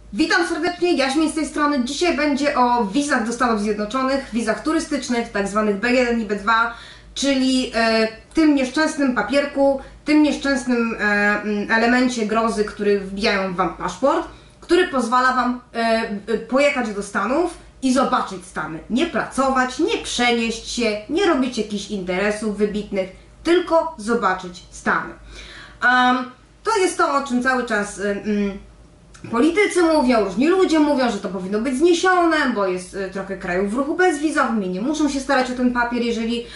Witam serdecznie, Jaśmin z tej strony. Dzisiaj będzie o wizach do Stanów Zjednoczonych, wizach turystycznych, tak zwanych B1 i B2, czyli tym nieszczęsnym papierku, tym nieszczęsnym elemencie grozy, który wbijają Wam paszport, który pozwala Wam pojechać do Stanów i zobaczyć Stany. Nie pracować, nie przenieść się, nie robić jakichś interesów wybitnych, tylko zobaczyć Stany. To jest to, o czym cały czas politycy mówią, różni ludzie mówią, że to powinno być zniesione, bo jest trochę krajów w ruchu bezwizowym i nie muszą się starać o ten papier, jeżeli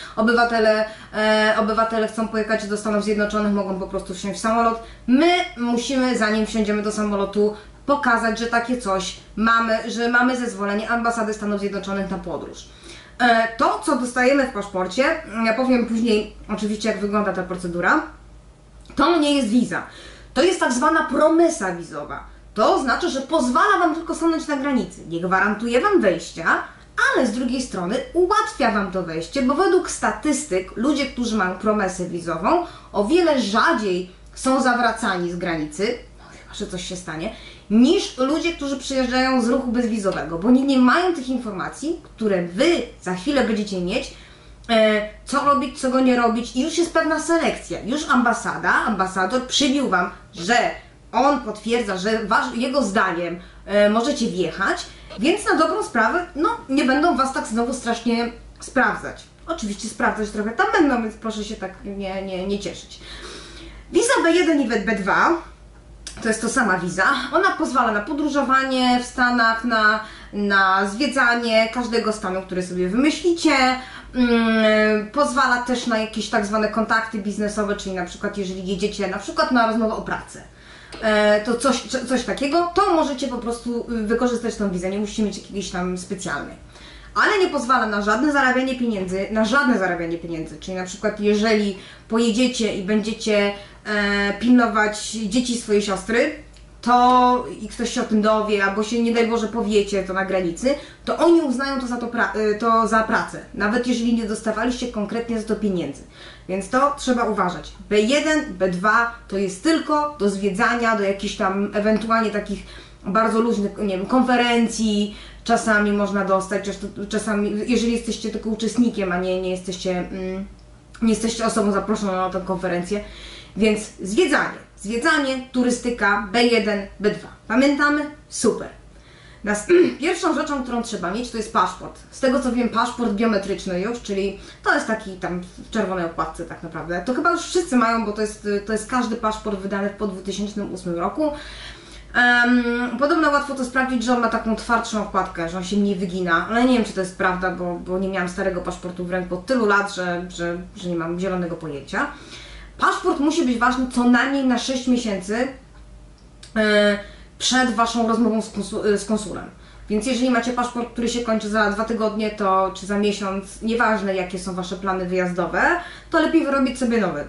obywatele chcą pojechać do Stanów Zjednoczonych, mogą po prostu wsiąść w samolot. My musimy, zanim wsiądziemy do samolotu, pokazać, że takie coś mamy, że mamy zezwolenie ambasady Stanów Zjednoczonych na podróż. To, co dostajemy w paszporcie, ja powiem później oczywiście, jak wygląda ta procedura, to nie jest wiza. To jest tak zwana promesa wizowa. To znaczy, że pozwala Wam tylko stanąć na granicy. Nie gwarantuje Wam wejścia, ale z drugiej strony ułatwia Wam to wejście, bo według statystyk ludzie, którzy mają promesę wizową, o wiele rzadziej są zawracani z granicy, chyba że coś się stanie, niż ludzie, którzy przyjeżdżają z ruchu bezwizowego, bo oni nie mają tych informacji, które Wy za chwilę będziecie mieć, co robić, czego nie robić i już jest pewna selekcja. Już ambasador przybił Wam, że on potwierdza, że jego zdaniem możecie wjechać, więc na dobrą sprawę, nie będą Was tak znowu strasznie sprawdzać. Oczywiście sprawdzać trochę tam będą, więc proszę się tak nie cieszyć. Wiza B1 i B2 to jest to sama wiza. Ona pozwala na podróżowanie w Stanach, na zwiedzanie każdego stanu, który sobie wymyślicie. Pozwala też na jakieś tak zwane kontakty biznesowe, czyli na przykład jeżeli jedziecie na przykład na rozmowę o pracę, to coś takiego, to możecie po prostu wykorzystać tą wizę, nie musicie mieć jakiejś tam specjalnej. Ale nie pozwala na żadne zarabianie pieniędzy, czyli na przykład jeżeli pojedziecie i będziecie pilnować dzieci swojej siostry, to i ktoś się o tym dowie, albo się nie daj Boże powiecie to na granicy, to oni uznają to za pracę, nawet jeżeli nie dostawaliście konkretnie za to pieniędzy. Więc to trzeba uważać. B1, B2 to jest tylko do zwiedzania, do jakichś tam ewentualnie takich bardzo luźnych, nie wiem, konferencji, czasami można dostać, czasami, jeżeli jesteście tylko uczestnikiem, a nie jesteście osobą zaproszoną na tę konferencję. Więc zwiedzanie, turystyka, B1, B2. Pamiętamy? Super. Pierwszą rzeczą, którą trzeba mieć, to jest paszport. Z tego co wiem, paszport biometryczny już, czyli to jest taki tam w czerwonej okładce tak naprawdę. To chyba już wszyscy mają, bo to jest każdy paszport wydany po 2008 roku. Podobno łatwo to sprawdzić, że on ma taką twardszą okładkę, że on się mniej wygina, ale nie wiem, czy to jest prawda, bo nie miałam starego paszportu w ręku od tylu lat, że nie mam zielonego pojęcia. Paszport musi być ważny co najmniej na 6 miesięcy przed Waszą rozmową z konsulem. Więc jeżeli macie paszport, który się kończy za 2 tygodnie, czy za miesiąc, nieważne jakie są Wasze plany wyjazdowe, to lepiej wyrobić sobie nowy.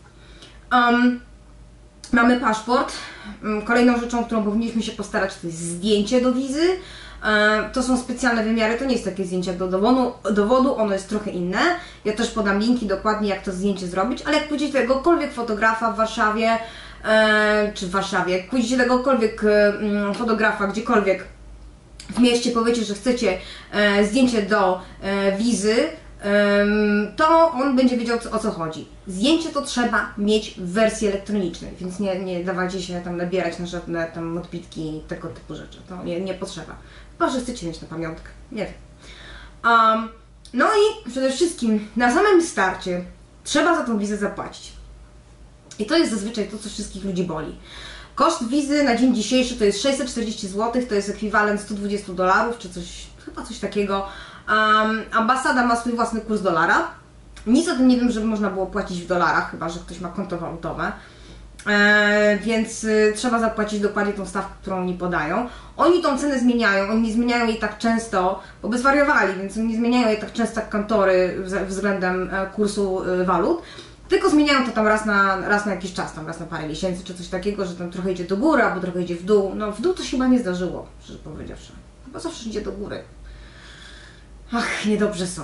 Mamy paszport. Kolejną rzeczą, którą powinniśmy się postarać, to jest zdjęcie do wizy. To są specjalne wymiary, to nie jest takie zdjęcie jak do dowodu, ono jest trochę inne. Ja też podam linki dokładnie, jak to zdjęcie zrobić, ale jak pójdziecie do jakiegokolwiek fotografa w Warszawie, jak pójdziecie do jakiegokolwiek fotografa gdziekolwiek w mieście, powiecie, że chcecie zdjęcie do wizy, to on będzie wiedział, o co chodzi. Zdjęcie to trzeba mieć w wersji elektronicznej, więc nie dawajcie się tam nabierać na żadne tam odbitki i tego typu rzeczy. To nie potrzeba. Chyba, że chcecie mieć na pamiątkę. Nie wiem. No i przede wszystkim na samym starcie trzeba za tą wizę zapłacić. I to jest zazwyczaj to, co wszystkich ludzi boli. Koszt wizy na dzień dzisiejszy to jest 640 zł, to jest ekwiwalent $120 czy chyba coś takiego. Ambasada ma swój własny kurs dolara. Nic o tym nie wiem, żeby można było płacić w dolarach, chyba że ktoś ma konto walutowe. Więc trzeba zapłacić dokładnie tą stawkę, którą oni podają. Oni tą cenę zmieniają, oni nie zmieniają jej tak często, bo by zwariowali, więc oni nie zmieniają jej tak często jak kantory względem kursu walut, tylko zmieniają to tam raz na jakiś czas, tam raz na parę miesięcy czy coś takiego, że tam trochę idzie do góry, albo trochę idzie w dół. No w dół to się chyba nie zdarzyło, szczerze powiedziawszy. Chyba zawsze idzie do góry. Ach, niedobrze są.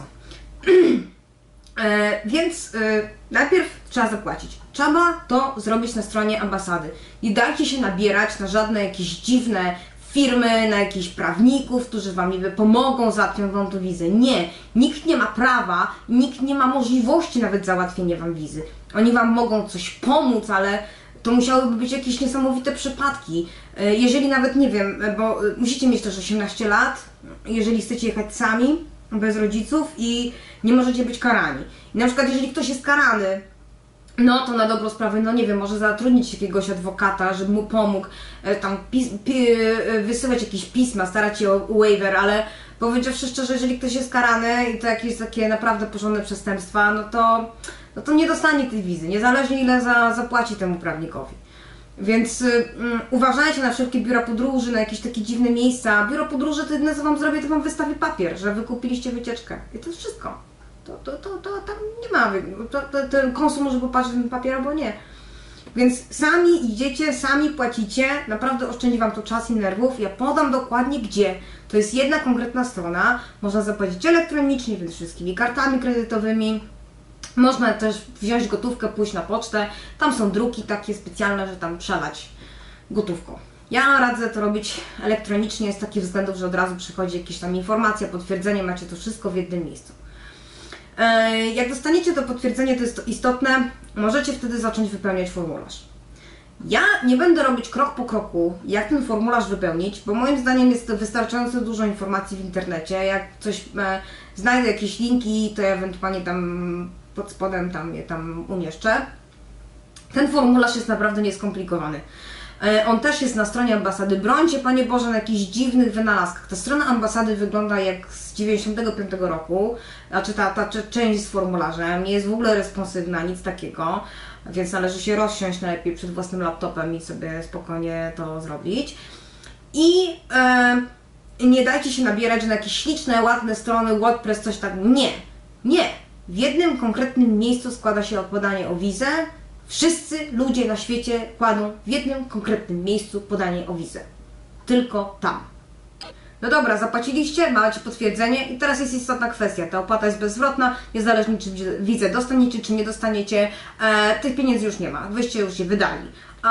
Więc najpierw trzeba zapłacić. Trzeba to zrobić na stronie ambasady. Nie dajcie się nabierać na żadne jakieś dziwne firmy, na jakichś prawników, którzy Wam niby pomogą, załatwią Wam tą wizę. Nie, nikt nie ma prawa, nikt nie ma możliwości nawet załatwienia Wam wizy. Oni Wam mogą coś pomóc, ale to musiałyby być jakieś niesamowite przypadki. Jeżeli nawet, nie wiem, bo musicie mieć też 18 lat, jeżeli chcecie jechać sami, bez rodziców i nie możecie być karani. I na przykład jeżeli ktoś jest karany, no to na dobrą sprawę, no nie wiem, może zatrudnić jakiegoś adwokata, żeby mu pomógł, tam wysyłać jakieś pisma, starać się o waiver, ale powiedziawszy szczerze, jeżeli ktoś jest karany i to jakieś takie naprawdę porządne przestępstwa, no to nie dostanie tej wizy, niezależnie ile zapłaci temu prawnikowi. Więc uważajcie na wszelkie biura podróży, na jakieś takie dziwne miejsca. Biuro podróży to jedyne co Wam zrobię, to Wam wystawię papier, że Wy kupiliście wycieczkę. I to jest wszystko. To tam nie ma. Ten konsul może popatrzeć na ten papier albo nie. Więc sami idziecie, sami płacicie, naprawdę oszczędzi Wam to czas i nerwów. Ja podam dokładnie gdzie. To jest jedna konkretna strona. Można zapłacić elektronicznie, więc wszystkimi kartami kredytowymi. Można też wziąć gotówkę, pójść na pocztę. Tam są druki takie specjalne, że tam przelać gotówką. Ja radzę to robić elektronicznie z takich względów, że od razu przychodzi jakaś tam informacja, potwierdzenie, macie to wszystko w jednym miejscu. Jak dostaniecie to potwierdzenie, to jest to istotne, możecie wtedy zacząć wypełniać formularz. Ja nie będę robić krok po kroku, jak ten formularz wypełnić, bo moim zdaniem jest to wystarczająco dużo informacji w internecie. Jak coś znajdę jakieś linki, to ja ewentualnie tam pod spodem je tam umieszczę. Ten formularz jest naprawdę nieskomplikowany. On też jest na stronie ambasady. Brońcie, Panie Boże, na jakichś dziwnych wynalazkach. Ta strona ambasady wygląda jak z 95 roku, znaczy ta część z formularzem, nie jest w ogóle responsywna, nic takiego, więc należy się rozsiąść najlepiej przed własnym laptopem i sobie spokojnie to zrobić. I nie dajcie się nabierać, że na jakieś śliczne, ładne strony, WordPress, coś tak. Nie. W jednym konkretnym miejscu składa się podanie o wizę. Wszyscy ludzie na świecie kładą w jednym konkretnym miejscu podanie o wizę. Tylko tam. No dobra, zapłaciliście, macie potwierdzenie i teraz jest istotna kwestia. Ta opłata jest bezzwrotna, niezależnie czy wizę dostaniecie, czy nie dostaniecie, tych pieniędzy już nie ma, wyście już je wydali.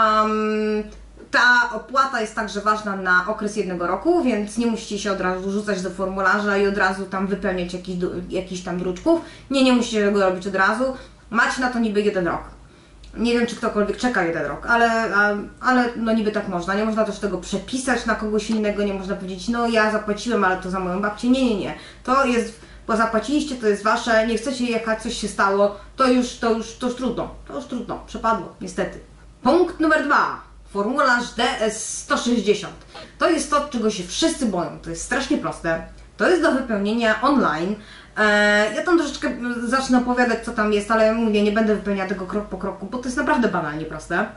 Ta opłata jest także ważna na okres 1 roku, więc nie musicie się od razu rzucać do formularza i od razu tam wypełniać jakichś tam druczków. Nie musicie tego robić od razu. Macie na to niby 1 rok. Nie wiem, czy ktokolwiek czeka 1 rok, ale no niby tak można. Nie można też tego przepisać na kogoś innego, nie można powiedzieć, no ja zapłaciłem, ale to za moją babcię. Nie. To jest, bo zapłaciliście, to jest wasze, nie chcecie jechać, coś się stało, to już trudno, przepadło, niestety. Punkt numer 2. Formularz DS-160. To jest to, czego się wszyscy boją. To jest strasznie proste. To jest do wypełnienia online. Ja tam troszeczkę zacznę opowiadać, co tam jest, ale mówię, nie będę wypełniała tego krok po kroku, bo to jest naprawdę banalnie proste.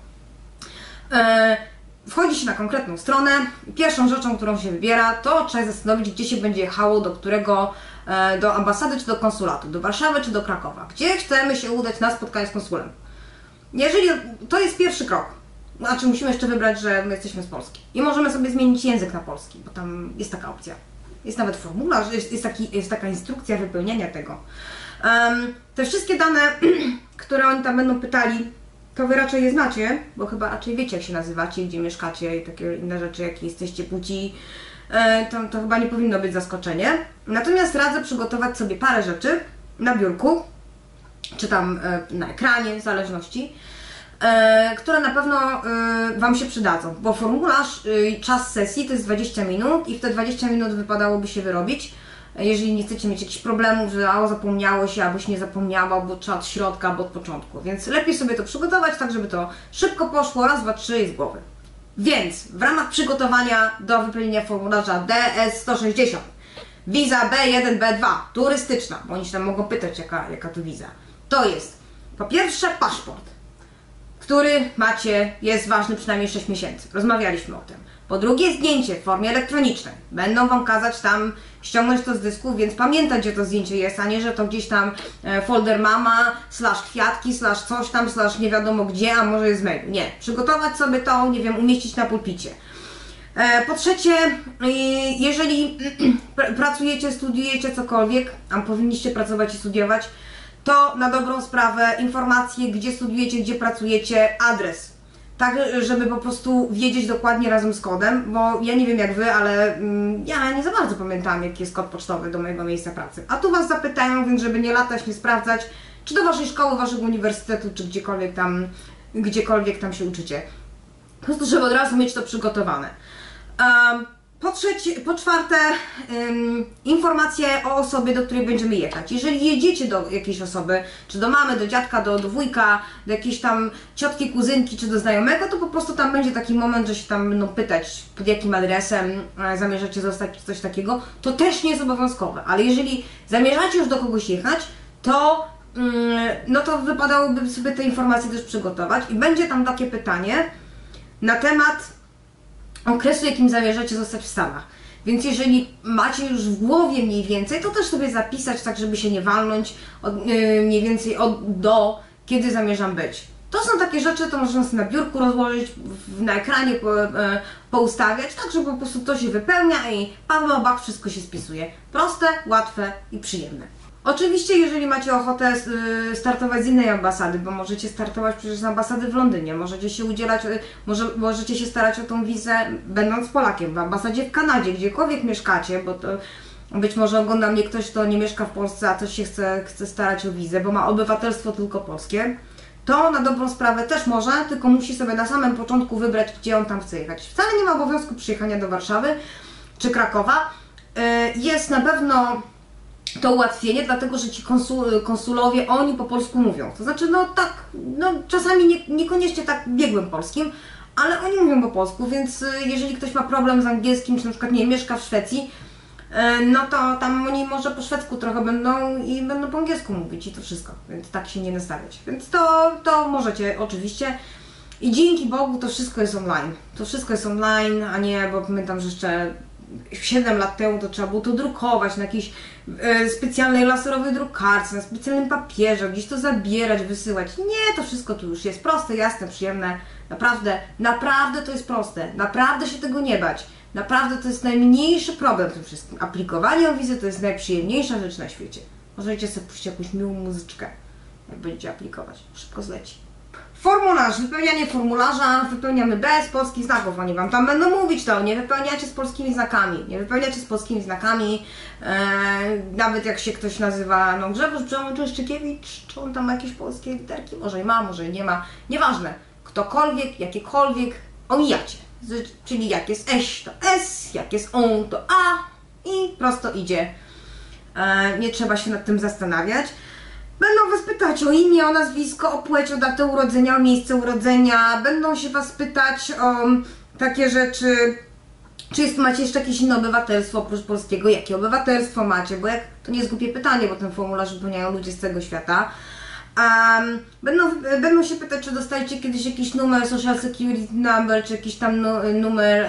Wchodzi się na konkretną stronę. Pierwszą rzeczą, którą się wybiera, to trzeba zastanowić, gdzie się będzie jechało, do którego, do ambasady czy do konsulatu, do Warszawy czy do Krakowa. Gdzie chcemy się udać na spotkanie z konsulem. Jeżeli to jest pierwszy krok. Znaczy musimy jeszcze wybrać, że my jesteśmy z Polski. I możemy sobie zmienić język na polski, bo tam jest taka opcja. Jest nawet formularz, jest taka instrukcja wypełniania tego. Te wszystkie dane, które oni tam będą pytali, to Wy raczej je znacie, bo chyba raczej wiecie, jak się nazywacie, gdzie mieszkacie i takie inne rzeczy, jakie jesteście płci. To chyba nie powinno być zaskoczenie. Natomiast radzę przygotować sobie parę rzeczy na biurku, czy tam na ekranie, w zależności, które na pewno Wam się przydadzą, bo formularz, czas sesji to jest 20 minut i w te 20 minut wypadałoby się wyrobić. Jeżeli nie chcecie mieć jakichś problemów, że zapomniało się, albo się nie zapomniało, bo trzeba od środka, albo od początku. Więc lepiej sobie to przygotować, tak żeby to szybko poszło, raz, dwa, trzy i z głowy. Więc w ramach przygotowania do wypełnienia formularza DS-160 wiza B1, B2, turystyczna, bo oni się tam mogą pytać, jaka to wiza. To jest po pierwsze paszport, który jest ważny przynajmniej 6 miesięcy. Rozmawialiśmy o tym. Po drugie zdjęcie w formie elektronicznej. Będą Wam kazać tam ściągnąć to z dysku, więc pamiętać, gdzie to zdjęcie jest, a nie, że to gdzieś tam folder mama, /kwiatki, /coś tam, / nie wiadomo gdzie, a może jest mail. Nie. Przygotować sobie to, nie wiem, umieścić na pulpicie. Po trzecie, jeżeli pracujecie, studiujecie cokolwiek, a powinniście pracować i studiować, to na dobrą sprawę informacje, gdzie studiujecie, gdzie pracujecie, adres. tak żeby po prostu wiedzieć dokładnie razem z kodem, bo ja nie wiem jak Wy, ale ja nie za bardzo pamiętam jaki jest kod pocztowy do mojego miejsca pracy. A tu Was zapytają, więc żeby nie latać, nie sprawdzać, czy do Waszej szkoły, Waszego uniwersytetu, czy gdziekolwiek tam się uczycie. Po prostu, żeby od razu mieć to przygotowane. Po czwarte, informacje o osobie, do której będziemy jechać. Jeżeli jedziecie do jakiejś osoby, czy do mamy, do dziadka, do wujka, do jakiejś tam ciotki, kuzynki, czy do znajomego, to po prostu tam będzie taki moment, że się tam będą pytać, pod jakim adresem zamierzacie zostać, czy coś takiego. To też nie jest obowiązkowe, ale jeżeli zamierzacie już do kogoś jechać, to no to wypadałoby sobie te informacje też przygotować i będzie tam takie pytanie na temat okresu, jakim zamierzacie zostać w Stanach. Więc jeżeli macie już w głowie mniej więcej, to też sobie zapisać, tak żeby się nie walnąć mniej więcej do, kiedy zamierzam być. To są takie rzeczy, to można sobie na biurku rozłożyć, na ekranie poustawiać, tak żeby po prostu to się wypełnia i bach, wszystko się spisuje. Proste, łatwe i przyjemne. Oczywiście, jeżeli macie ochotę startować z innej ambasady, bo możecie startować przecież z ambasady w Londynie, możecie się udzielać, możecie się starać o tą wizę będąc Polakiem, w ambasadzie w Kanadzie, gdziekolwiek mieszkacie, bo to być może ogląda mnie ktoś, kto nie mieszka w Polsce, a też się chce starać o wizę, bo ma obywatelstwo tylko polskie, to na dobrą sprawę też może, tylko musi sobie na samym początku wybrać, gdzie on tam chce jechać. Wcale nie ma obowiązku przyjechania do Warszawy czy Krakowa. Jest na pewno to ułatwienie, dlatego że ci konsulowie, oni po polsku mówią. To znaczy, no tak, no czasami niekoniecznie tak biegłym polskim, ale oni mówią po polsku, więc jeżeli ktoś ma problem z angielskim, czy na przykład nie mieszka w Szwecji, no to tam oni może po szwedzku trochę będą po angielsku mówić i to wszystko, więc tak się nie nastawiać. Więc to możecie oczywiście. I dzięki Bogu to wszystko jest online. To wszystko jest online, a nie, bo pamiętam, że jeszcze 7 lat temu to trzeba było to drukować na jakiejś specjalnej laserowej drukarce, na specjalnym papierze, gdzieś to zabierać, wysyłać. Nie, to wszystko tu już jest proste, jasne, przyjemne. Naprawdę to jest proste. Naprawdę się tego nie bać. Naprawdę to jest najmniejszy problem w tym wszystkim. Aplikowanie o wizę to jest najprzyjemniejsza rzecz na świecie. Możecie sobie puścić jakąś miłą muzyczkę, jak będziecie aplikować. Szybko zleci. Formularz, wypełnianie formularza wypełniamy bez polskich znaków, oni Wam tam będą mówić to, nie wypełniacie z polskimi znakami, nawet jak się ktoś nazywa, no Grzegorz Brzęczykiewicz, czy on tam ma jakieś polskie literki, może i ma, może i nie ma, nieważne, ktokolwiek, jakiekolwiek, omijacie, czyli jak jest eś, to S, jak jest on, to A i prosto idzie, nie trzeba się nad tym zastanawiać. Będą Was pytać o imię, o nazwisko, o płeć, o datę urodzenia, o miejsce urodzenia. Będą się Was pytać o takie rzeczy, czy macie jeszcze jakieś inne obywatelstwo oprócz polskiego, jakie obywatelstwo macie, bo to nie jest głupie pytanie, bo ten formularz wypełniają ludzie z całego świata. Będą się pytać, czy dostajecie kiedyś jakiś numer Social Security Number, czy jakiś tam numer,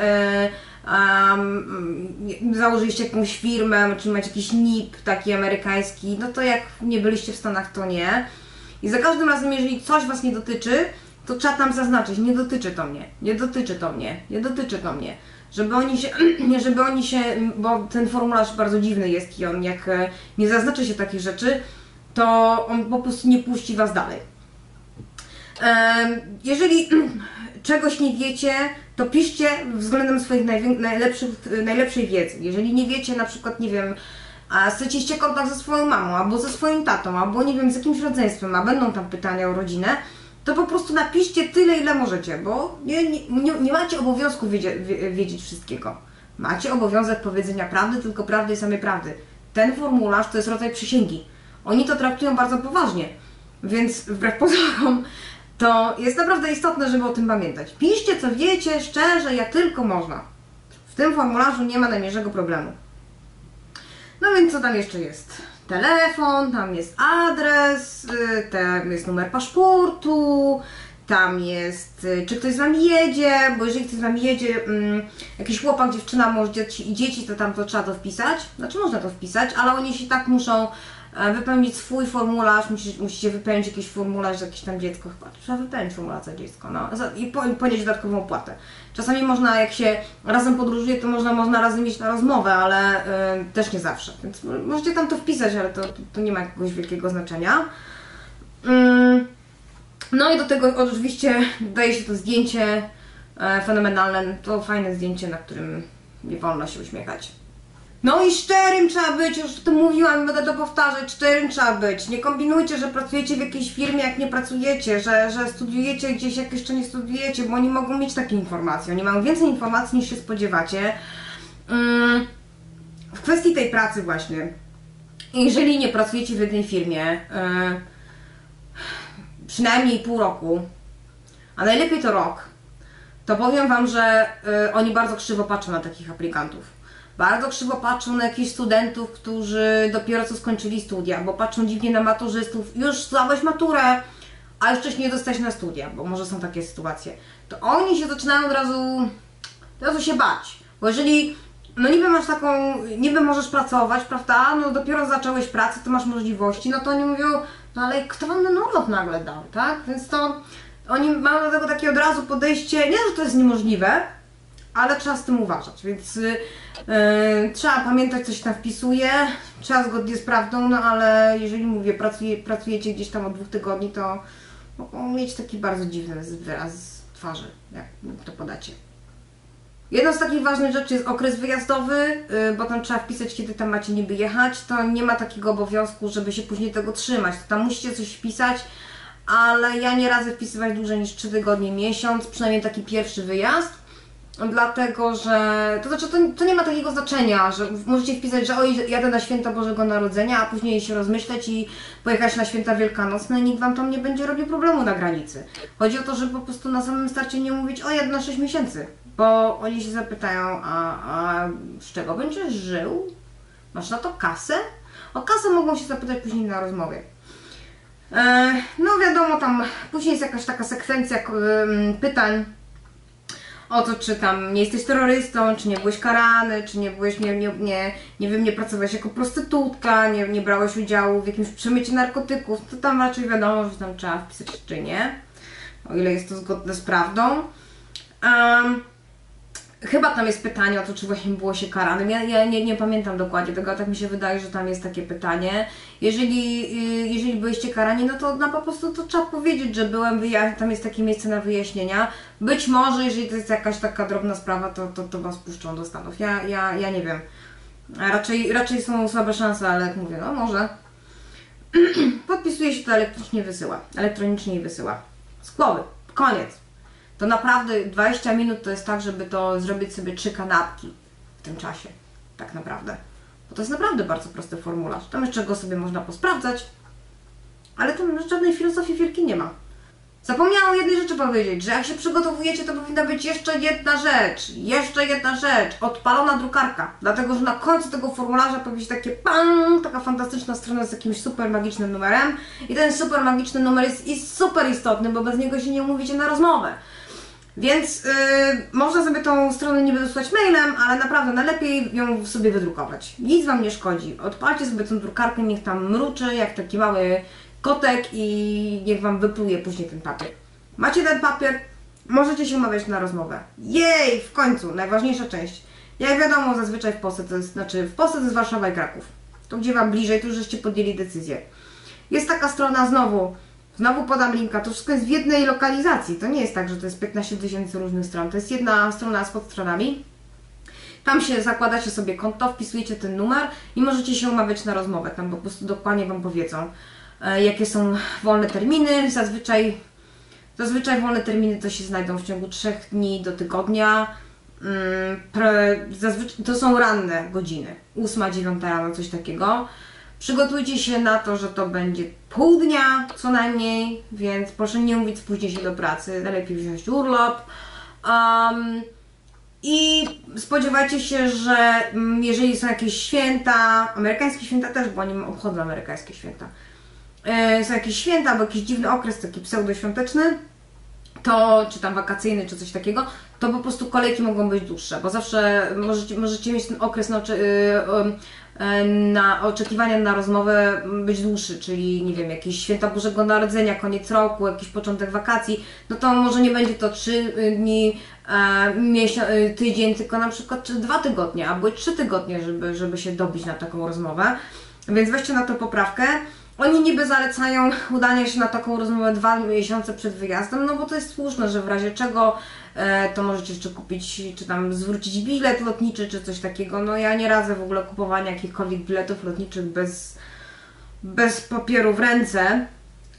założyliście jakąś firmę, czy macie jakiś NIP taki amerykański, no to jak nie byliście w Stanach, to nie. I za każdym razem, jeżeli coś Was nie dotyczy, to trzeba tam zaznaczyć, nie dotyczy to mnie, nie dotyczy to mnie, nie dotyczy to mnie. Żeby oni się, bo ten formularz bardzo dziwny jest i on jak nie zaznaczy się takich rzeczy, to on po prostu nie puści Was dalej. Jeżeli czegoś nie wiecie, to piszcie względem swoich najlepszej wiedzy. Jeżeli nie wiecie, na przykład, nie wiem, a straciście kontakt ze swoją mamą, albo ze swoim tatą, albo nie wiem, z jakimś rodzeństwem, a będą tam pytania o rodzinę, to po prostu napiszcie tyle, ile możecie, bo nie macie obowiązku wiedzieć wszystkiego. Macie obowiązek powiedzenia prawdy, tylko prawdy i samej prawdy. Ten formularz to jest rodzaj przysięgi. Oni to traktują bardzo poważnie, więc wbrew pozorom to jest naprawdę istotne, żeby o tym pamiętać. Piszcie, co wiecie, szczerze, jak tylko można. W tym formularzu nie ma najmniejszego problemu. No więc co tam jeszcze jest? Telefon, tam jest adres, tam jest numer paszportu, tam jest, czy ktoś z Wami jedzie, bo jeżeli ktoś z Wami jedzie, jakiś chłopak, dziewczyna, może dzieci, to tam to trzeba to wpisać. Znaczy można to wpisać, ale oni się tak muszą wypełnić swój formularz, musicie wypełnić jakiś formularz za jakieś tam dziecko, chyba trzeba wypełnić formularz za dziecko, no, i ponieść dodatkową opłatę. Czasami można, jak się razem podróżuje, to można razem iść na rozmowę, ale też nie zawsze, więc możecie tam to wpisać, ale to nie ma jakiegoś wielkiego znaczenia. No i do tego oczywiście dodaje się to zdjęcie fenomenalne, to fajne zdjęcie, na którym nie wolno się uśmiechać. No i szczerym trzeba być, już o tym mówiłam, będę to powtarzać, szczerym trzeba być. Nie kombinujcie, że pracujecie w jakiejś firmie, jak nie pracujecie, że studiujecie gdzieś, jak jeszcze nie studiujecie, bo oni mogą mieć takie informacje. Oni mają więcej informacji, niż się spodziewacie. W kwestii tej pracy właśnie, jeżeli nie pracujecie w jednej firmie, przynajmniej pół roku, a najlepiej to rok, to powiem Wam, że oni bardzo krzywo patrzą na takich aplikantów. Bardzo krzywo patrzą na jakichś studentów, którzy dopiero co skończyli studia, bo patrzą dziwnie na maturzystów, już zdałeś maturę, a jeszcze się nie dostać na studia, bo może są takie sytuacje. To oni się zaczynają od razu się bać, bo jeżeli no niby masz taką, niby możesz pracować, prawda, no dopiero zacząłeś pracę, to masz możliwości, no to oni mówią, no ale kto Wam ten urlop nagle dał, tak? Więc to oni mają do tego takie od razu podejście, nie, że to jest niemożliwe, ale trzeba z tym uważać, więc trzeba pamiętać, co się tam wpisuje, trzeba zgodnie z prawdą, no ale jeżeli mówię, pracujecie gdzieś tam od 2 tygodni, to mogą mieć taki bardzo dziwny wyraz twarzy, jak to podacie. Jedną z takich ważnych rzeczy jest okres wyjazdowy, bo tam trzeba wpisać, kiedy tam macie niby jechać, to nie ma takiego obowiązku, żeby się później tego trzymać, to tam musicie coś wpisać, ale ja nie radzę wpisywać dłużej niż 3 tygodnie, miesiąc, przynajmniej taki pierwszy wyjazd. Dlatego, że to znaczy to nie ma takiego znaczenia, że możecie wpisać, że oj, jadę na święta Bożego Narodzenia, a później się rozmyśleć i pojechać na święta wielkanocne i nikt Wam tam nie będzie robił problemu na granicy. Chodzi o to, żeby po prostu na samym starcie nie mówić, o jadę na 6 miesięcy, bo oni się zapytają, a z czego będziesz żył? Masz na to kasę? O kasę mogą się zapytać później na rozmowie. No wiadomo, tam później jest jakaś taka sekwencja pytań, o to, czy tam nie jesteś terrorystą, czy nie byłeś karany, czy nie byłeś, nie wiem, nie pracowałeś jako prostytutka, nie brałeś udziału w jakimś przemycie narkotyków, to tam raczej wiadomo, że tam trzeba wpisać, czy nie, o ile jest to zgodne z prawdą. Chyba tam jest pytanie o to, czy właśnie było się karanym. Ja nie pamiętam dokładnie tego, ale tak mi się wydaje, że tam jest takie pytanie. Jeżeli byliście karani, no to po prostu to trzeba powiedzieć, że byłem, tam jest takie miejsce na wyjaśnienia. Być może, jeżeli to jest jakaś taka drobna sprawa, to Was puszczą do Stanów. Ja nie wiem. Raczej są słabe szanse, ale jak mówię, no może. Podpisuje się to elektronicznie i wysyła. Z głowy. Koniec. To naprawdę 20 minut to jest tak, żeby to zrobić sobie 3 kanapki w tym czasie. Tak naprawdę. Bo to jest naprawdę bardzo prosty formularz. Tam jeszcze go sobie można posprawdzać, ale tam żadnej filozofii wielkiej nie ma. Zapomniałam o jednej rzeczy powiedzieć, że jak się przygotowujecie, to powinna być jeszcze jedna rzecz, odpalona drukarka. Dlatego, że na końcu tego formularza powinien być takie pang, taka fantastyczna strona z jakimś super magicznym numerem. I ten super magiczny numer jest super istotny, bo bez niego się nie umówicie na rozmowę. Więc można sobie tą stronę niby wysłać mailem, ale naprawdę najlepiej ją sobie wydrukować. Nic Wam nie szkodzi. Odpalcie sobie tą drukarkę, niech tam mruczy jak taki mały kotek i niech Wam wypluje później ten papier. Macie ten papier, możecie się umawiać na rozmowę. Jej, w końcu, najważniejsza część. Jak wiadomo, zazwyczaj w Polsce to jest Warszawa i Kraków. To gdzie Wam bliżej, to już żeście podjęli decyzję. Jest taka strona Znowu podam linka, to wszystko jest w jednej lokalizacji. To nie jest tak, że to jest 15 000 różnych stron. To jest jedna strona z podstronami. Tam się zakładacie sobie konto, wpisujecie ten numer i możecie się umawiać na rozmowę. Tam po prostu dokładnie Wam powiedzą, jakie są wolne terminy. Zazwyczaj wolne terminy to się znajdą w ciągu 3 dni do tygodnia. Zazwyczaj to są ranne godziny. 8, 9 rano, coś takiego. Przygotujcie się na to, że to będzie pół dnia co najmniej, więc proszę nie mówić spóźnię się do pracy, najlepiej wziąć urlop. I spodziewajcie się, że jeżeli są jakieś święta, amerykańskie święta też, bo oni obchodzą amerykańskie święta, są jakieś święta albo jakiś dziwny okres taki pseudoświąteczny, to, czy tam wakacyjny, czy coś takiego, to po prostu kolejki mogą być dłuższe, bo zawsze możecie mieć ten okres na oczekiwania na rozmowę być dłuższy, czyli nie wiem, jakieś święta Bożego Narodzenia, koniec roku, jakiś początek wakacji, no to może nie będzie to 3 dni, tydzień, tylko na przykład 2 tygodnie, albo 3 tygodnie, żeby się dobić na taką rozmowę, więc weźcie na to poprawkę. Oni niby zalecają udanie się na taką rozmowę 2 miesiące przed wyjazdem, no bo to jest słuszne, że w razie czego to możecie jeszcze kupić, czy tam zwrócić bilet lotniczy, czy coś takiego. No ja nie radzę w ogóle kupowania jakichkolwiek biletów lotniczych bez papieru w ręce,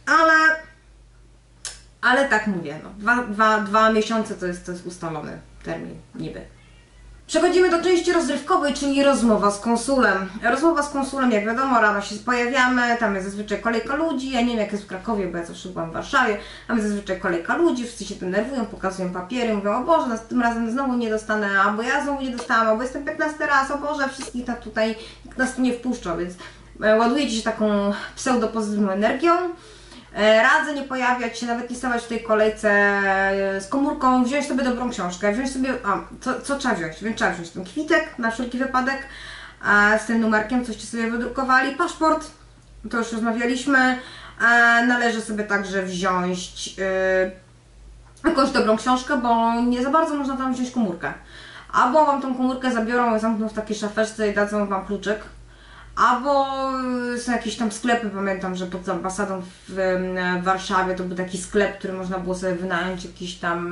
ale tak mówię, no, 2 miesiące to jest ustalony termin, niby. Przechodzimy do części rozrywkowej, czyli rozmowa z konsulem. Rozmowa z konsulem, jak wiadomo, rano się pojawiamy, tam jest zazwyczaj kolejka ludzi, ja nie wiem jak jest w Krakowie, bo ja zawsze byłam w Warszawie, tam jest zazwyczaj kolejka ludzi, wszyscy się denerwują, pokazują papiery, mówią, o Boże, tym razem znowu nie dostanę, albo ja znowu nie dostałam, albo jestem 15 raz, o Boże, wszystkich tak tutaj, nikt nas tu nie wpuszcza, więc ładujecie się taką pseudopozytywną energią. Radzę nie pojawiać się, nawet nie stawać w tej kolejce z komórką, wziąć sobie dobrą książkę, wziąć sobie, co trzeba wziąć? Trzeba wziąć ten kwitek na wszelki wypadek z tym numerkiem, coście sobie wydrukowali, paszport, to już rozmawialiśmy, należy sobie także wziąć jakąś dobrą książkę, bo nie za bardzo można tam wziąć komórkę. Albo Wam tą komórkę zabiorą i zamkną w takiej szafeczce i dadzą Wam kluczyk. Albo są jakieś tam sklepy, pamiętam, że pod ambasadą w Warszawie to był taki sklep, który można było sobie wynająć jakiś tam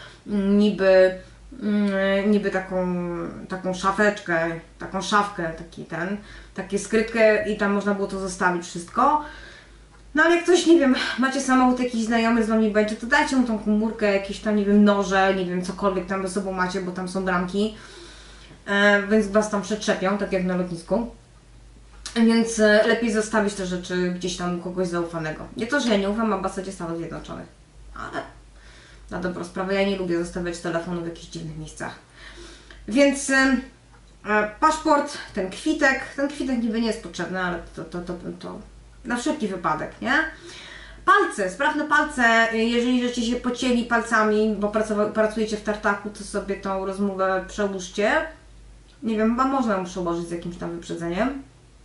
niby taką szafeczkę, taką szafkę, takie skrytkę i tam można było to zostawić wszystko. No ale jak ktoś, nie wiem, macie samochód, jakiś znajomy z Wami będzie, to dajcie mu tą komórkę, jakieś tam, nie wiem, noże, nie wiem, cokolwiek tam ze sobą macie, bo tam są bramki, więc Was tam przetrzepią, tak jak na lotnisku. Więc lepiej zostawić te rzeczy gdzieś tam u kogoś zaufanego. Nie to, że ja nie ufam ambasadzie Stanów Zjednoczonych, ale na dobrą sprawę ja nie lubię zostawiać telefonu w jakichś dziwnych miejscach. Więc paszport, ten kwitek niby nie jest potrzebny, ale to na wszelki wypadek, nie? Palce, sprawne palce, jeżeli żeście się pocięli palcami, bo pracujecie w tartaku, to sobie tą rozmowę przełóżcie. Nie wiem, chyba można ją przełożyć z jakimś tam wyprzedzeniem.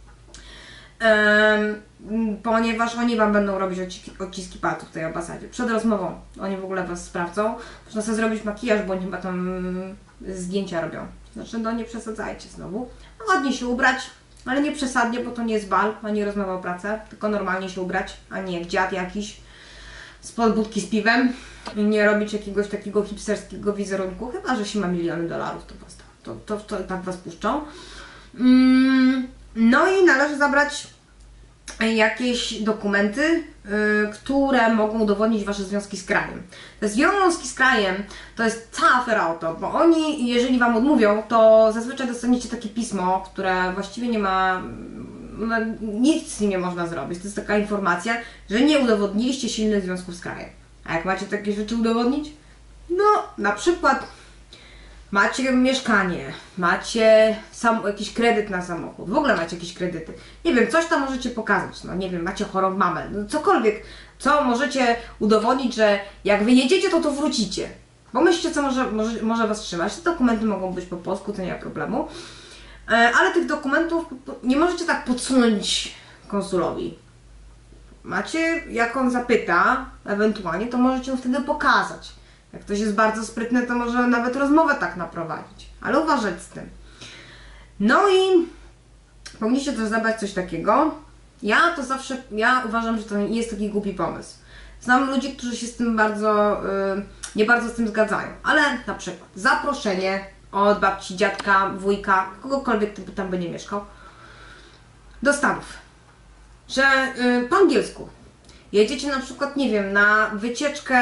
Ponieważ oni Wam będą robić odciski palców w tej ambasadzie. Przed rozmową oni w ogóle Was sprawdzą. Można sobie zrobić makijaż, bo oni chyba tam zdjęcia robią. Znaczy, no nie przesadzajcie znowu. No, ładnie się ubrać, ale nie przesadnie, bo to nie jest bal, ani rozmowa o pracę, tylko normalnie się ubrać, a nie jak dziad jakiś spod budki z piwem. I nie robić jakiegoś takiego hipsterskiego wizerunku, chyba że się ma miliony dolarów, to tak Was puszczą. No i należy zabrać jakieś dokumenty, które mogą udowodnić Wasze związki z krajem. Te związki z krajem to jest cała afera o to, bo oni, jeżeli Wam odmówią, to zazwyczaj dostaniecie takie pismo, które właściwie nie ma, no, nic z nim nie można zrobić. To jest taka informacja, że nie udowodniliście silnych związków z krajem. A jak macie takie rzeczy udowodnić? No, na przykład macie mieszkanie, macie jakiś kredyt na samochód, w ogóle macie jakieś kredyty. Nie wiem, coś tam możecie pokazać, no nie wiem, macie chorą mamę, no cokolwiek, co możecie udowodnić, że jak wyjedziecie, to wrócicie. Bo myślicie, co może Was trzymać. Te dokumenty mogą być po polsku, to nie ma problemu. Ale tych dokumentów nie możecie tak podsunąć konsulowi. Macie, jak on zapyta, ewentualnie, to możecie mu wtedy pokazać. Jak ktoś jest bardzo sprytny, to może nawet rozmowę tak naprowadzić. Ale uważać z tym. No i powinniście też zabrać coś takiego. Ja uważam, że to nie jest taki głupi pomysł. Znam ludzi, którzy się z tym nie bardzo z tym zgadzają. Ale na przykład zaproszenie od babci, dziadka, wujka, kogokolwiek typu tam by nie mieszkał, do Stanów. Że po angielsku. Jedziecie na przykład, nie wiem, na wycieczkę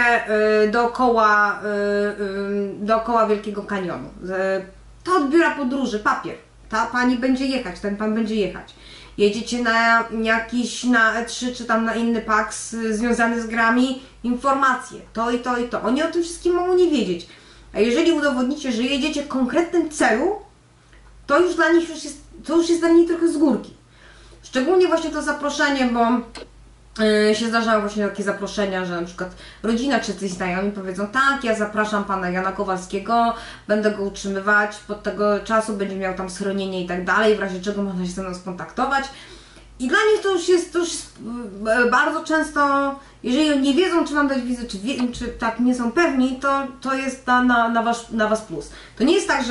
dookoła Wielkiego Kanionu. To od biura podróży, papier. Ta pani będzie jechać, ten pan będzie jechać. Jedziecie na jakiś, na E3 czy tam na inny PAX związany z grami, informacje, to i to i to. Oni o tym wszystkim mogą nie wiedzieć. A jeżeli udowodnicie, że jedziecie w konkretnym celu, to już dla nich jest dla nich trochę z górki. Szczególnie właśnie to zaproszenie, bo się zdarzają właśnie takie zaproszenia, że na przykład rodzina czy coś znajomi powiedzą: tak, ja zapraszam pana Jana Kowalskiego, będę go utrzymywać, pod tego czasu będzie miał tam schronienie i tak dalej, w razie czego można się ze mną skontaktować. I dla nich to już jest bardzo często, jeżeli nie wiedzą, czy mam dać wizę, czy tak nie są pewni, to jest na was plus. To nie jest tak, że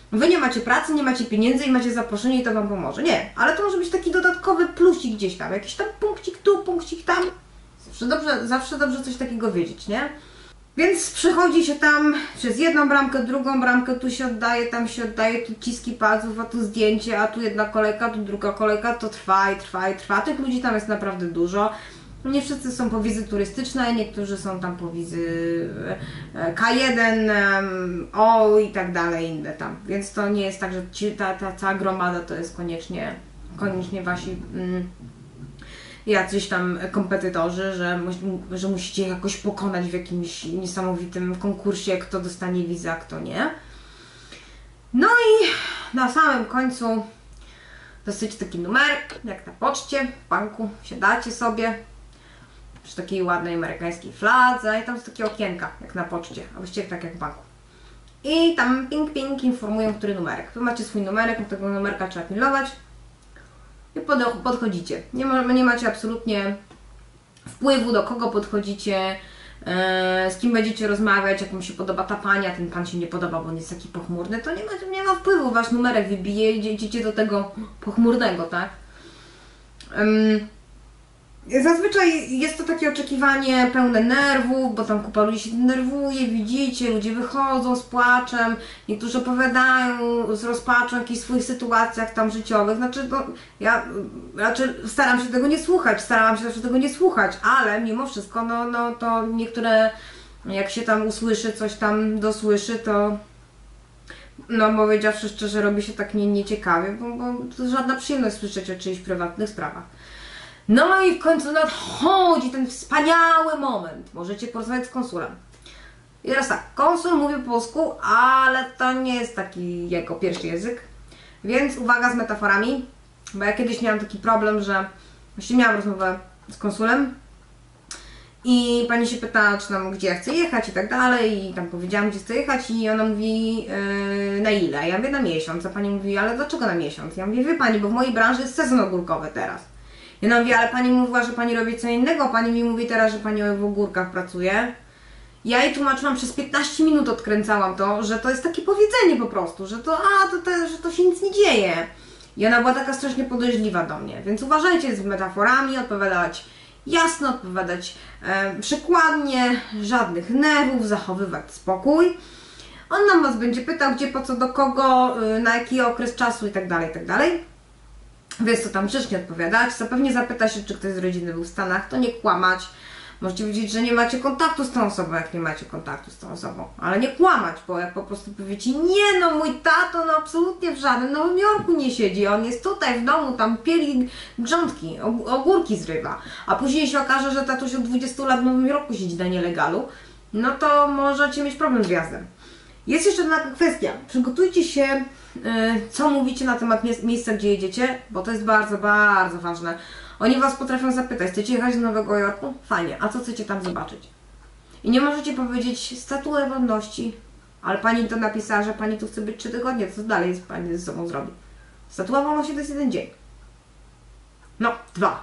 Wy nie macie pracy, nie macie pieniędzy i macie zaproszenie i to Wam pomoże. Nie, ale to może być taki dodatkowy plusik gdzieś tam, jakiś tam punkcik tu, punkcik tam. Zawsze dobrze coś takiego wiedzieć, nie? Więc przychodzi się tam przez jedną bramkę, drugą bramkę, tu się oddaje, tam się oddaje, tu ciski palców, a tu zdjęcie, a tu jedna kolejka, tu druga kolejka, to trwa i trwa i trwa. Tych ludzi tam jest naprawdę dużo. Nie wszyscy są po wizy turystyczne, niektórzy są tam po wizy K1, O i tak dalej, inne tam. Więc to nie jest tak, że ta cała gromada to jest koniecznie wasi jacyś tam kompetytorzy, że musicie jakoś pokonać w jakimś niesamowitym konkursie, kto dostanie wizę, a kto nie. No i na samym końcu dosyć taki numerek, jak na poczcie, w banku, siadacie sobie przy takiej ładnej amerykańskiej fladze i tam są takie okienka, jak na poczcie, a właściwie tak jak w banku. I tam ping ping informują, który numerek. Wy macie swój numerek, tego numerka trzeba pilnować. I podchodzicie. Nie macie absolutnie wpływu, do kogo podchodzicie, z kim będziecie rozmawiać, jak Wam się podoba ta pani, a ten pan się nie podoba, bo on jest taki pochmurny, to nie ma wpływu. Wasz numerek wybije i idziecie do tego pochmurnego, tak? Zazwyczaj jest to takie oczekiwanie pełne nerwów, bo tam kupa ludzi się denerwuje, widzicie, ludzie wychodzą z płaczem, niektórzy opowiadają z rozpaczą o jakichś swoich sytuacjach tam życiowych, znaczy to ja raczej starałam się tego nie słuchać, ale mimo wszystko, no to niektóre, jak się tam usłyszy, coś tam dosłyszy, to no powiedziawszy szczerze, robi się tak nieciekawie, bo to żadna przyjemność słyszeć o czyichś prywatnych sprawach. No i w końcu nadchodzi ten wspaniały moment. Możecie porozmawiać z konsulem. I teraz tak, konsul mówi po polsku, ale to nie jest taki jego pierwszy język. Więc uwaga z metaforami, bo ja kiedyś miałam taki problem, że właściwie miałam rozmowę z konsulem i pani się pyta, czy tam gdzie ja chcę jechać i tak dalej, i tam powiedziałam, gdzie chcę jechać i ona mówi na ile? Ja mówię na miesiąc, a pani mówi, ale dlaczego na miesiąc? Ja mówię, wie pani, bo w mojej branży jest sezon ogórkowy teraz. Ja mówię, ale pani mówiła, że pani robi co innego, pani mi mówi teraz, że pani w ogórkach pracuje. Ja jej tłumaczyłam, przez 15 minut odkręcałam to, że to jest takie powiedzenie po prostu, że że to się nic nie dzieje. I ona była taka strasznie podejrzliwa do mnie, więc uważajcie z metaforami, odpowiadać jasno, odpowiadać przykładnie, żadnych nerwów, zachowywać spokój. On nam was będzie pytał, gdzie, po co, do kogo, na jaki okres czasu i tak dalej, i tak dalej. Więc to tam grzecznie odpowiadać. Zapewnie zapyta się, czy ktoś z rodziny był w Stanach, to nie kłamać. Możecie powiedzieć, że nie macie kontaktu z tą osobą, jak nie macie kontaktu z tą osobą. Ale nie kłamać, bo jak po prostu powiecie, nie no, mój tato no absolutnie w żadnym Nowym Jorku nie siedzi, on jest tutaj w domu, tam pieli grządki, ogórki zrywa. A później się okaże, że tatuś od 20 lat w Nowym Jorku siedzi na nielegalu, no to możecie mieć problem z wjazdem. Jest jeszcze jedna kwestia. Przygotujcie się, co mówicie na temat miejsca, gdzie jedziecie, bo to jest bardzo, bardzo ważne. Oni was potrafią zapytać, chcecie jechać do Nowego Jorku? Fajnie, a co chcecie tam zobaczyć? I nie możecie powiedzieć statuę wolności, ale pani to napisała, że pani tu chce być 3 tygodnie, co dalej pani ze sobą zrobi? Statua wolności to jest 1 dzień. No, 2.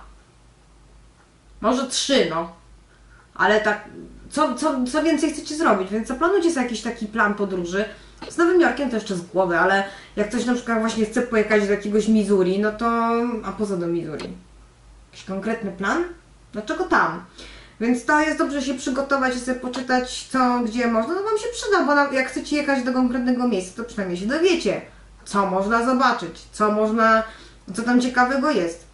Może 3, no. Ale tak, co więcej chcecie zrobić, więc zaplanujcie sobie jakiś taki plan podróży. Z Nowym Jorkiem to jeszcze z głowy, ale jak ktoś na przykład właśnie chce pojechać do jakiegoś Missouri, no to... A poza do Missouri? Jakiś konkretny plan? Dlaczego tam? Więc to jest dobrze się przygotować i sobie poczytać co, gdzie można. No Wam się przyda, bo jak chcecie jechać do konkretnego miejsca, to przynajmniej się dowiecie, co można zobaczyć, co tam ciekawego jest.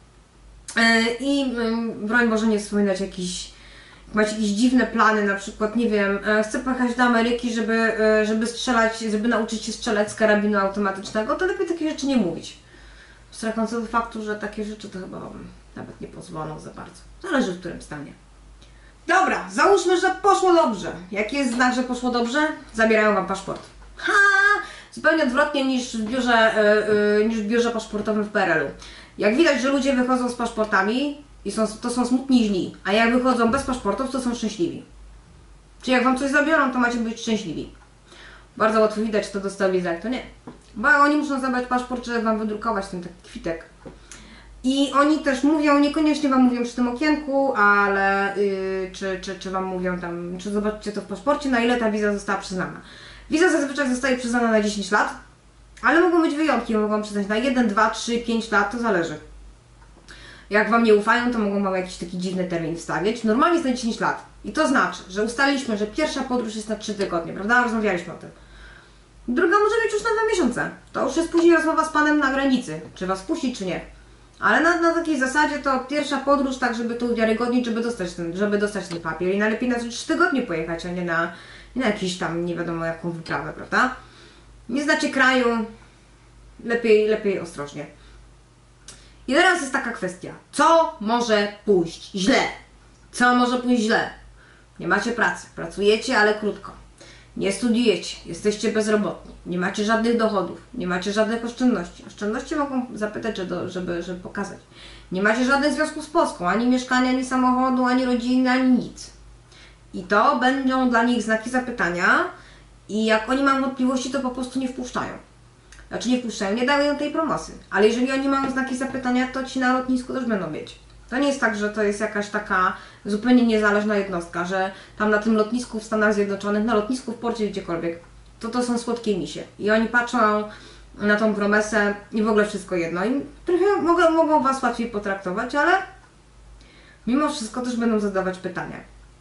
I broń Boże nie wspominać macie jakieś dziwne plany, na przykład, nie wiem, chcę pojechać do Ameryki, żeby strzelać, żeby nauczyć się strzelać z karabinu automatycznego, to lepiej takich rzeczy nie mówić. Stracąc do faktu, że takie rzeczy to chyba nawet nie pozwolą za bardzo. Zależy w którym stanie. Dobra, załóżmy, że poszło dobrze. Jaki jest znak, że poszło dobrze? Zabierają Wam paszport. Ha! Zupełnie odwrotnie niż w biurze paszportowym w PRL-u. Jak widać, że ludzie wychodzą z paszportami i to są smutni i źli, a jak wychodzą bez paszportów, to są szczęśliwi. Czyli jak Wam coś zabiorą, to macie być szczęśliwi. Bardzo łatwo widać, kto dostał wizę, jak to nie. Bo oni muszą zabrać paszport, żeby Wam wydrukować ten taki kwitek. I oni też mówią, niekoniecznie Wam mówią przy tym okienku, ale czy Wam mówią tam, czy zobaczcie to w paszporcie, na ile ta wiza została przyznana. Wiza zazwyczaj zostaje przyznana na 10 lat, Ale mogą być wyjątki, mogą przyznać na 1, 2, 3, 5 lat, to zależy. Jak Wam nie ufają, to mogą Wam jakiś taki dziwny termin wstawiać. Normalnie jest na 10 lat. I to znaczy, że ustaliliśmy, że pierwsza podróż jest na 3 tygodnie, prawda? Rozmawialiśmy o tym. Druga może być już na 2 miesiące. To już jest później rozmowa z Panem na granicy, czy Was puścić, czy nie. Ale na takiej zasadzie to pierwsza podróż, tak żeby to uwiarygodnić, żeby dostać ten papier. I najlepiej na 3 tygodnie pojechać, a nie na jakiś tam nie wiadomo jaką wyprawę, prawda? Nie znacie kraju, lepiej ostrożnie. I teraz jest taka kwestia, co może pójść źle? Co może pójść źle? Nie macie pracy, pracujecie, ale krótko. Nie studiujecie, jesteście bezrobotni, nie macie żadnych dochodów, nie macie żadnych oszczędności. Oszczędności mogą zapytać, żeby pokazać. Nie macie żadnych związków z Polską, ani mieszkania, ani samochodu, ani rodziny, ani nic. I to będą dla nich znaki zapytania i jak oni mają wątpliwości, to po prostu nie wpuszczają. Znaczy nie wpuszczają, nie dają tej promocji. Ale jeżeli oni mają znaki zapytania, to ci na lotnisku też będą mieć. To nie jest tak, że to jest jakaś taka zupełnie niezależna jednostka, że tam na tym lotnisku w Stanach Zjednoczonych, na lotnisku, w porcie, gdziekolwiek, to są słodkie misie. I oni patrzą na tą promesę i w ogóle wszystko jedno. I trochę mogą Was łatwiej potraktować, ale mimo wszystko też będą zadawać pytania.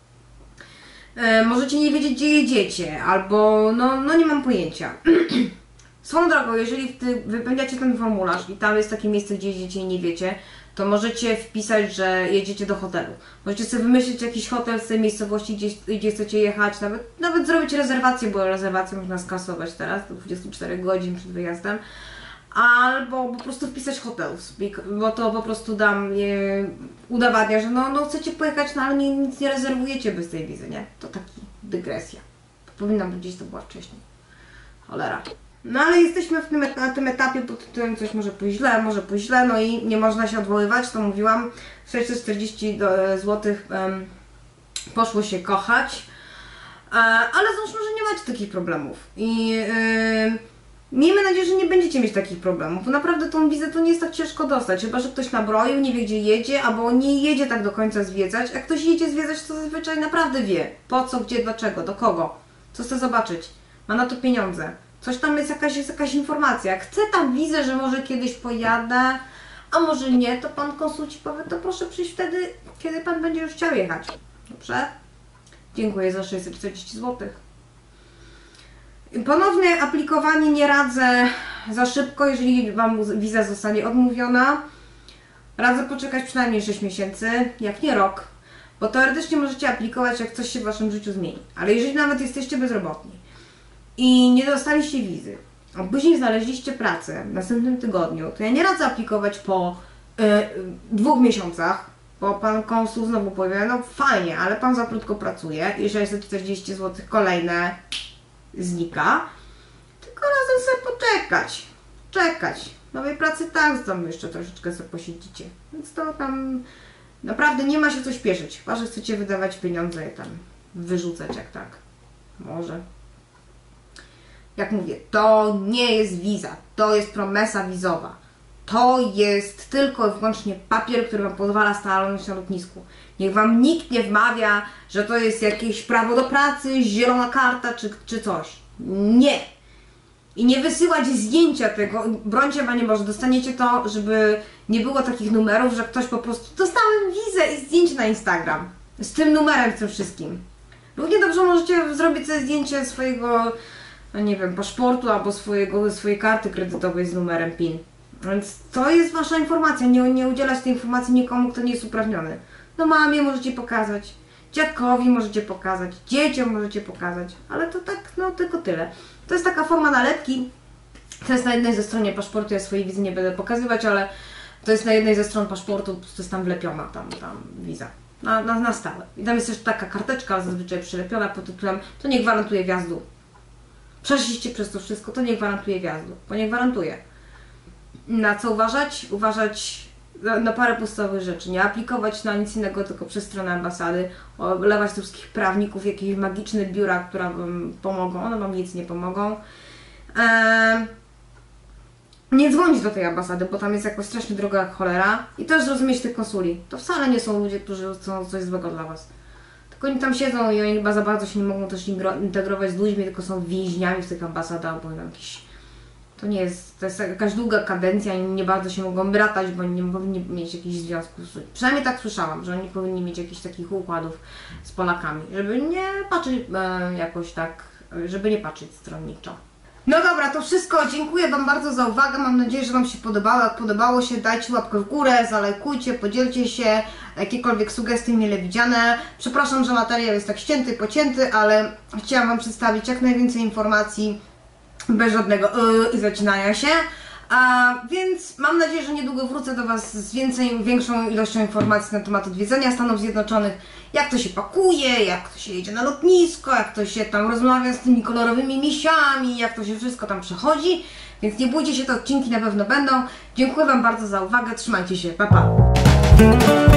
Możecie nie wiedzieć, gdzie jedziecie, albo no nie mam pojęcia. Swoją drogą, jeżeli wypełniacie ten formularz i tam jest takie miejsce, gdzie jedziecie i nie wiecie, to możecie wpisać, że jedziecie do hotelu. Możecie sobie wymyślić jakiś hotel z tej miejscowości, gdzie chcecie jechać, nawet zrobić rezerwację, bo rezerwację można skasować teraz do 24 godzin przed wyjazdem. Albo po prostu wpisać hotel, bo to po prostu udowadnia, że no chcecie pojechać, ale nic nie rezerwujecie bez tej wizy, nie? To taki dygresja. Powinna być gdzieś to była wcześniej. Cholera. No ale jesteśmy na tym etapie, pod którym coś może pójść źle, no i nie można się odwoływać, to mówiłam, 640 zł poszło się kochać, ale załóżmy, że nie macie takich problemów i miejmy nadzieję, że nie będziecie mieć takich problemów, bo naprawdę tą wizę to nie jest tak ciężko dostać, chyba że ktoś nabroił, nie wie gdzie jedzie, albo nie jedzie tak do końca zwiedzać. Jak ktoś jedzie zwiedzać, to zazwyczaj naprawdę wie po co, gdzie, dlaczego, do kogo, co chce zobaczyć, ma na to pieniądze. Coś tam jest jakaś informacja. Jak chcę tam wizę, że może kiedyś pojadę, a może nie, to Pan konsulci powie, to proszę przyjść wtedy, kiedy Pan będzie już chciał jechać. Dobrze? Dziękuję za 640 zł. Ponowne aplikowanie nie radzę za szybko, jeżeli Wam wiza zostanie odmówiona. Radzę poczekać przynajmniej 6 miesięcy, jak nie rok, bo teoretycznie możecie aplikować, jak coś się w Waszym życiu zmieni. Ale jeżeli nawet jesteście bezrobotni i nie dostaliście wizy, a później znaleźliście pracę w następnym tygodniu, to ja nie radzę aplikować po 2 miesiącach, bo Pan konsul znowu powie, no fajnie, ale Pan za krótko pracuje i 640 zł kolejne znika, tylko razem sobie czekać. Nowej pracy tak, tam jeszcze troszeczkę sobie posiedzicie, więc to tam naprawdę nie ma się co śpieszyć, chyba że chcecie wydawać pieniądze i tam wyrzucać jak tak, może. Jak mówię, to nie jest wiza, to jest promesa wizowa. To jest tylko i wyłącznie papier, który Wam pozwala stanąć na lotnisku. Niech Wam nikt nie wmawia, że to jest jakieś prawo do pracy, zielona karta czy coś. Nie! I nie wysyłać zdjęcia tego, brońcie Panie Boże, dostaniecie to, żeby nie było takich numerów, że ktoś po prostu dostałem wizę i zdjęcie na Instagram. Z tym numerem, z tym wszystkim. Równie dobrze możecie zrobić sobie zdjęcie swojego, no nie wiem, paszportu albo swojej karty kredytowej z numerem PIN. Więc to jest Wasza informacja, nie udzielać tej informacji nikomu, kto nie jest uprawniony. No mamie możecie pokazać, dziadkowi możecie pokazać, dzieciom możecie pokazać, ale to tak, no tylko tyle. To jest taka forma nalepki, to jest na jednej ze stronie paszportu, ja swojej wizy nie będę pokazywać, ale to jest na jednej ze stron paszportu, to jest tam wlepiona, tam wiza, na stałe. I tam jest też taka karteczka zazwyczaj przylepiona pod tytułem, to nie gwarantuje wjazdu. Przeszliście przez to wszystko, to nie gwarantuje wjazdu, bo nie gwarantuje. Na co uważać? Uważać na parę podstawowych rzeczy. Nie aplikować na nic innego, tylko przez stronę ambasady. Olewać tych wszystkich prawników, jakieś magiczne biura, które Wam pomogą. One Wam nic nie pomogą. Nie dzwonić do tej ambasady, bo tam jest jakoś strasznie drogo jak cholera. I też zrozumieć tych konsuli. To wcale nie są ludzie, którzy chcą coś złego dla Was. Tylko oni tam siedzą i oni chyba za bardzo się nie mogą też integrować z ludźmi, tylko są więźniami w tych ambasadach, albo jakieś... To jest jakaś długa kadencja i nie bardzo się mogą bratać, bo nie powinni mieć jakichś związków. Przynajmniej tak słyszałam, że oni powinni mieć jakichś takich układów z Polakami, żeby nie patrzeć jakoś tak, żeby nie patrzeć stronniczo. No dobra, to wszystko. Dziękuję Wam bardzo za uwagę. Mam nadzieję, że Wam się podobało. Jak podobało się, dajcie łapkę w górę, zalajkujcie, podzielcie się. Jakiekolwiek sugestie mile widziane. Przepraszam, że materiał jest tak ścięty, pocięty, ale chciałam Wam przedstawić jak najwięcej informacji bez żadnego i zacinania się. Więc mam nadzieję, że niedługo wrócę do Was z większą ilością informacji na temat odwiedzenia Stanów Zjednoczonych, jak to się pakuje, jak to się jedzie na lotnisko, jak to się tam rozmawia z tymi kolorowymi misiami, jak to się wszystko tam przechodzi. Więc nie bójcie się, te odcinki na pewno będą. Dziękuję Wam bardzo za uwagę, trzymajcie się, pa pa!